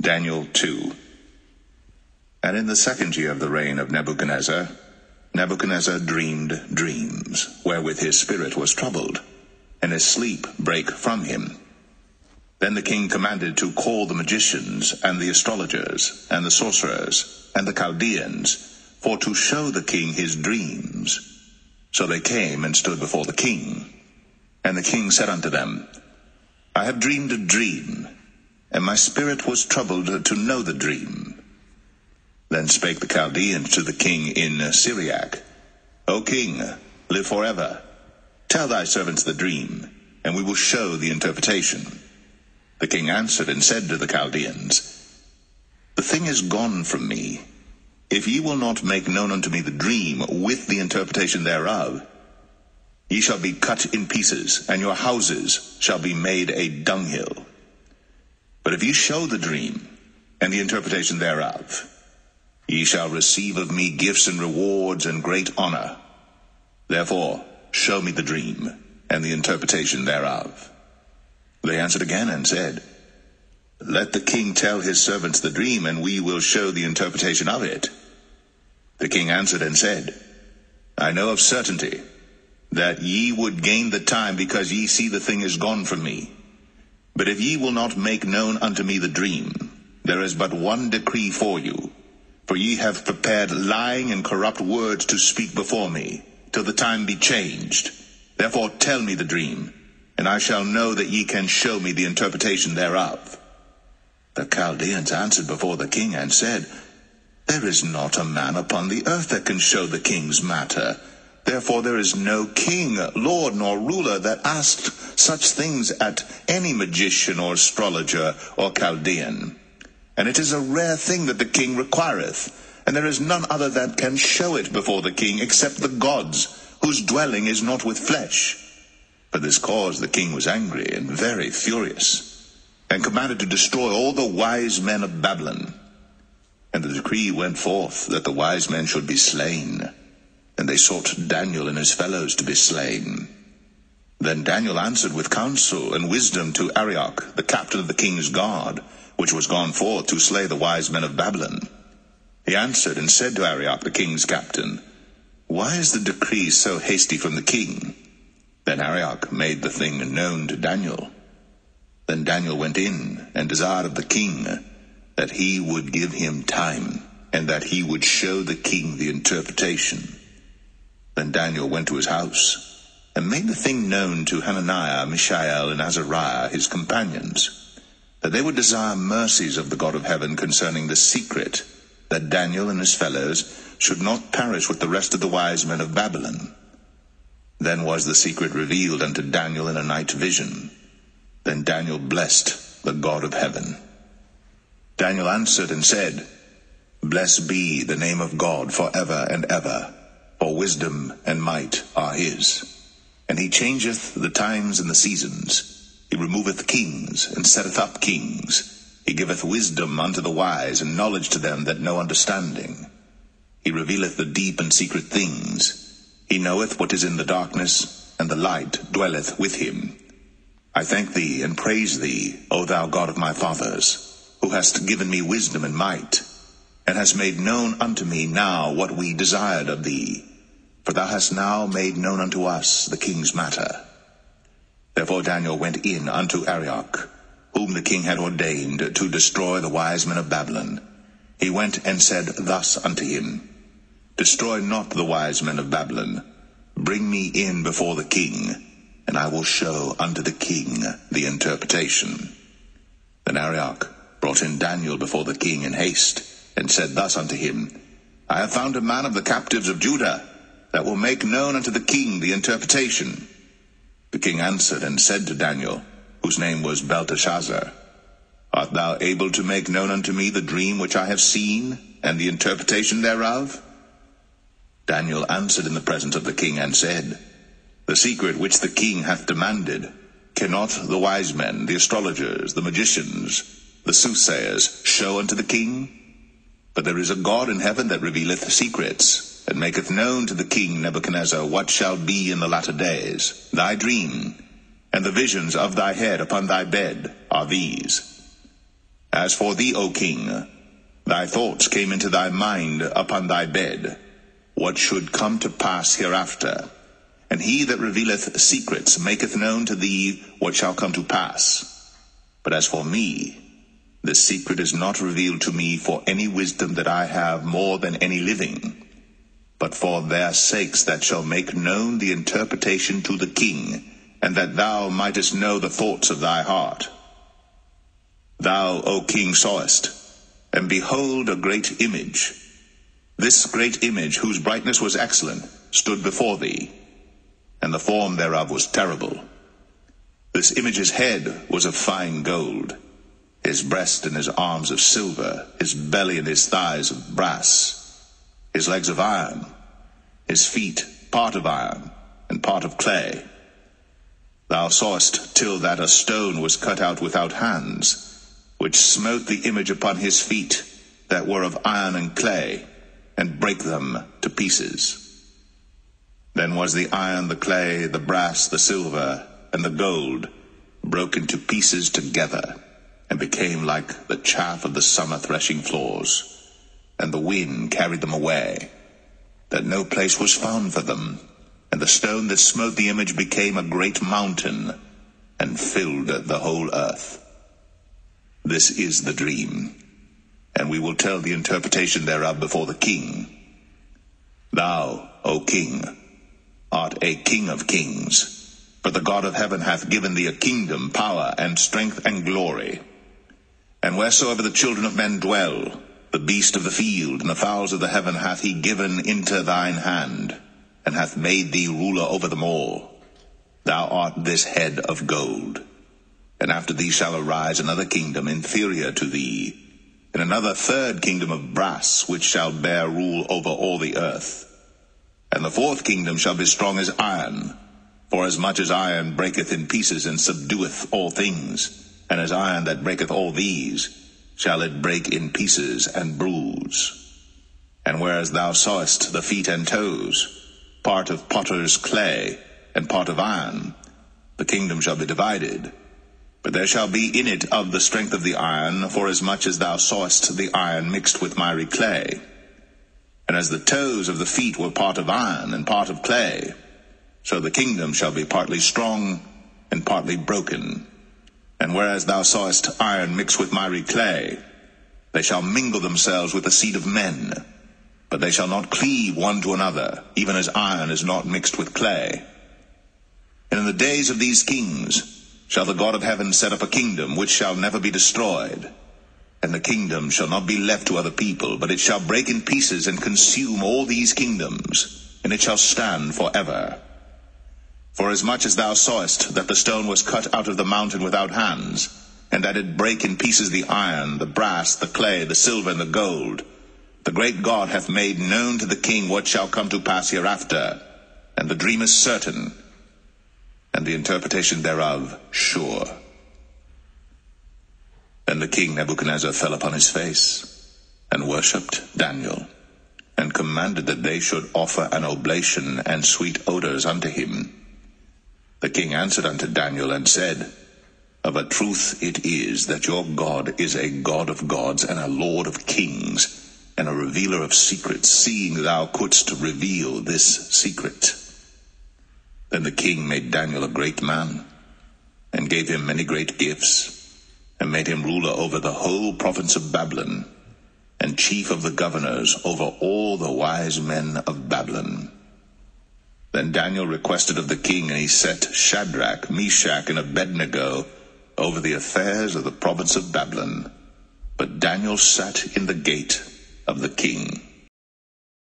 Daniel 2. And in the 2nd year of the reign of Nebuchadnezzar, Nebuchadnezzar dreamed dreams, wherewith his spirit was troubled, and his sleep brake from him. Then the king commanded to call the magicians, and the astrologers, and the sorcerers, and the Chaldeans, for to show the king his dreams. So they came and stood before the king. And the king said unto them, I have dreamed a dream, and my spirit was troubled to know the dream. Then spake the Chaldeans to the king in Syriac, O king, live forever. Tell thy servants the dream, and we will show the interpretation. The king answered and said to the Chaldeans, The thing is gone from me. If ye will not make known unto me the dream with the interpretation thereof, ye shall be cut in pieces, and your houses shall be made a dunghill. But if ye show the dream and the interpretation thereof, ye shall receive of me gifts and rewards and great honor. Therefore show me the dream and the interpretation thereof. They answered again and said, Let the king tell his servants the dream, and we will show the interpretation of it. The king answered and said, I know of certainty that ye would gain the time, because ye see the thing is gone from me. But if ye will not make known unto me the dream, there is but one decree for you. For ye have prepared lying and corrupt words to speak before me, till the time be changed. Therefore tell me the dream, and I shall know that ye can show me the interpretation thereof. The Chaldeans answered before the king and said, There is not a man upon the earth that can show the king's matter. Therefore there is no king, lord, nor ruler that asked such things at any magician or astrologer or Chaldean. And it is a rare thing that the king requireth, and there is none other that can show it before the king, except the gods, whose dwelling is not with flesh. For this cause the king was angry and very furious, and commanded to destroy all the wise men of Babylon. And the decree went forth that the wise men should be slain, and they sought Daniel and his fellows to be slain. Then Daniel answered with counsel and wisdom to Arioch, the captain of the king's guard, which was gone forth to slay the wise men of Babylon. He answered and said to Arioch, the king's captain, Why is the decree so hasty from the king? Then Arioch made the thing known to Daniel. Then Daniel went in and desired of the king that he would give him time, and that he would show the king the interpretation. Then Daniel went to his house, and made the thing known to Hananiah, Mishael, and Azariah, his companions, that they would desire mercies of the God of heaven concerning the secret, that Daniel and his fellows should not perish with the rest of the wise men of Babylon. Then was the secret revealed unto Daniel in a night vision. Then Daniel blessed the God of heaven. Daniel answered and said, Blessed be the name of God forever and ever, for wisdom and might are his. And he changeth the times and the seasons. He removeth kings, and setteth up kings. He giveth wisdom unto the wise, and knowledge to them that know understanding. He revealeth the deep and secret things. He knoweth what is in the darkness, and the light dwelleth with him. I thank thee and praise thee, O thou God of my fathers, who hast given me wisdom and might, and hast made known unto me now what we desired of thee. For thou hast now made known unto us the king's matter. Therefore Daniel went in unto Arioch, whom the king had ordained to destroy the wise men of Babylon. He went and said thus unto him, Destroy not the wise men of Babylon. Bring me in before the king, and I will show unto the king the interpretation. Then Arioch brought in Daniel before the king in haste, and said thus unto him, I have found a man of the captives of Judah, that will make known unto the king the interpretation. The king answered and said to Daniel, whose name was Belteshazzar, Art thou able to make known unto me the dream which I have seen, and the interpretation thereof? Daniel answered in the presence of the king and said, The secret which the king hath demanded, cannot the wise men, the astrologers, the magicians, the soothsayers, show unto the king? But there is a God in heaven that revealeth secrets, and maketh known to the king Nebuchadnezzar what shall be in the latter days. Thy dream, and the visions of thy head upon thy bed are these. As for thee, O king, thy thoughts came into thy mind upon thy bed, what should come to pass hereafter. And he that revealeth secrets maketh known to thee what shall come to pass. But as for me, the secret is not revealed to me for any wisdom that I have more than any living, but for their sakes that shall make known the interpretation to the king, and that thou mightest know the thoughts of thy heart. Thou, O king, sawest, and behold a great image. This great image, whose brightness was excellent, stood before thee, and the form thereof was terrible. This image's head was of fine gold, his breast and his arms of silver, his belly and his thighs of brass, his legs of iron, his feet part of iron and part of clay. Thou sawest till that a stone was cut out without hands, which smote the image upon his feet that were of iron and clay, and brake them to pieces. Then was the iron, the clay, the brass, the silver, and the gold broken to pieces together, and became like the chaff of the summer threshing floors, and the wind carried them away, that no place was found for them. And the stone that smote the image became a great mountain, and filled the whole earth. This is the dream, and we will tell the interpretation thereof before the king. Thou, O king, art a king of kings, for the God of heaven hath given thee a kingdom, power, and strength, and glory. And wheresoever the children of men dwell, the beast of the field and the fowls of the heaven hath he given into thine hand, and hath made thee ruler over them all. Thou art this head of gold. And after thee shall arise another kingdom inferior to thee, and another third kingdom of brass, which shall bear rule over all the earth. And the fourth kingdom shall be strong as iron, for as much as iron breaketh in pieces and subdueth all things, and as iron that breaketh all these, shall it break in pieces and bruise. And whereas thou sawest the feet and toes, part of potter's clay, and part of iron, the kingdom shall be divided. But there shall be in it of the strength of the iron, for as much as thou sawest the iron mixed with miry clay. And as the toes of the feet were part of iron and part of clay, so the kingdom shall be partly strong and partly broken. And whereas thou sawest iron mixed with miry clay, they shall mingle themselves with the seed of men, but they shall not cleave one to another, even as iron is not mixed with clay. And in the days of these kings shall the God of heaven set up a kingdom which shall never be destroyed. And the kingdom shall not be left to other people, but it shall break in pieces and consume all these kingdoms, and it shall stand forever. For as much as thou sawest that the stone was cut out of the mountain without hands, and that it brake in pieces the iron, the brass, the clay, the silver, and the gold, the great God hath made known to the king what shall come to pass hereafter, and the dream is certain, and the interpretation thereof sure. Then the king Nebuchadnezzar fell upon his face, and worshipped Daniel, and commanded that they should offer an oblation and sweet odors unto him. The king answered unto Daniel and said, Of a truth it is that your God is a God of gods and a Lord of kings, and a revealer of secrets, seeing thou couldst reveal this secret. Then the king made Daniel a great man, and gave him many great gifts, and made him ruler over the whole province of Babylon, and chief of the governors over all the wise men of Babylon. Then Daniel requested of the king, and he set Shadrach, Meshach, and Abednego over the affairs of the province of Babylon. But Daniel sat in the gate of the king.